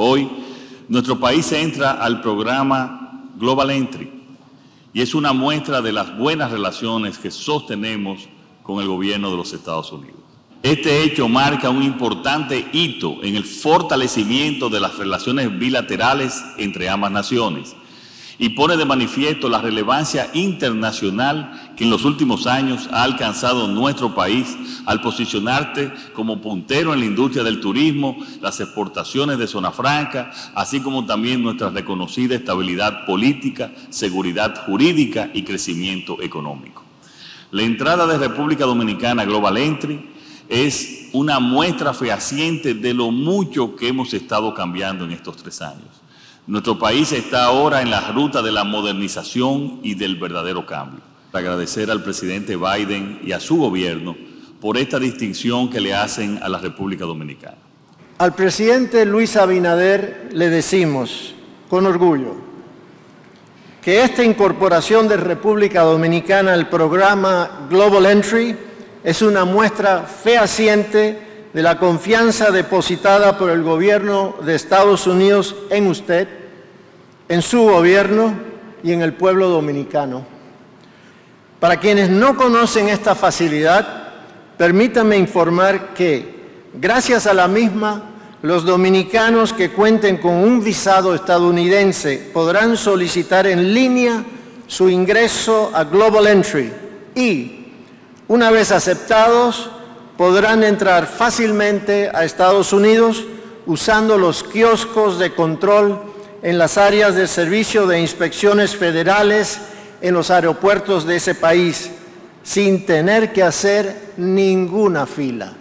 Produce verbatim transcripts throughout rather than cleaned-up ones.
Hoy, nuestro país entra al programa Global Entry y es una muestra de las buenas relaciones que sostenemos con el gobierno de los Estados Unidos. Este hecho marca un importante hito en el fortalecimiento de las relaciones bilaterales entre ambas naciones y pone de manifiesto la relevancia internacional que en los últimos años ha alcanzado nuestro país al posicionarse como puntero en la industria del turismo, las exportaciones de zona franca, así como también nuestra reconocida estabilidad política, seguridad jurídica y crecimiento económico. La entrada de República Dominicana a Global Entry es una muestra fehaciente de lo mucho que hemos estado cambiando en estos tres años. Nuestro país está ahora en la ruta de la modernización y del verdadero cambio. Agradecer al presidente Biden y a su gobierno por esta distinción que le hacen a la República Dominicana. Al presidente Luis Abinader le decimos con orgullo que esta incorporación de República Dominicana al programa Global Entry es una muestra fehaciente de la confianza depositada por el gobierno de Estados Unidos en usted, en su gobierno y en el pueblo dominicano. Para quienes no conocen esta facilidad, permítanme informar que, gracias a la misma, los dominicanos que cuenten con un visado estadounidense podrán solicitar en línea su ingreso a Global Entry y, una vez aceptados, podrán entrar fácilmente a Estados Unidos usando los kioscos de control en las áreas de servicio de inspecciones federales en los aeropuertos de ese país, sin tener que hacer ninguna fila.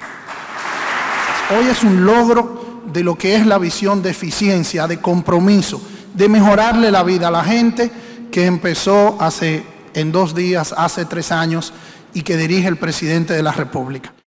Hoy es un logro de lo que es la visión de eficiencia, de compromiso, de mejorarle la vida a la gente que empezó hace, en dos días, hace tres años, y que dirige el presidente de la República.